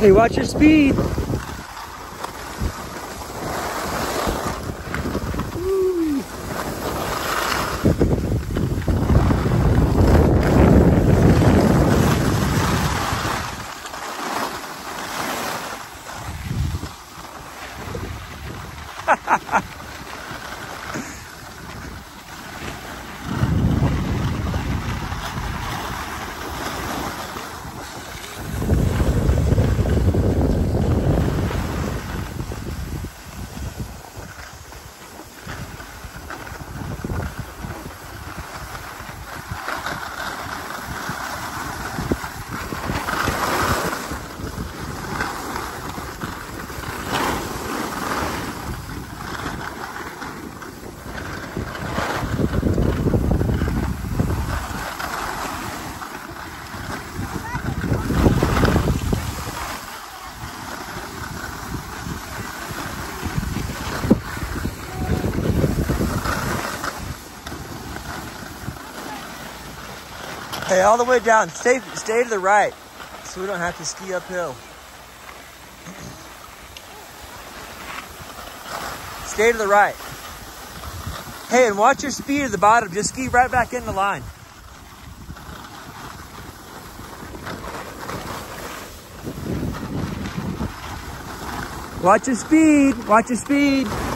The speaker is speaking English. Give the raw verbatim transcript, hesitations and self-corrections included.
Hey, watch your speed. Hey, all the way down. Stay, stay to the right, so we don't have to ski uphill. Stay to the right. Hey, and watch your speed at the bottom. Just ski right back in the line. Watch your speed. Watch your speed.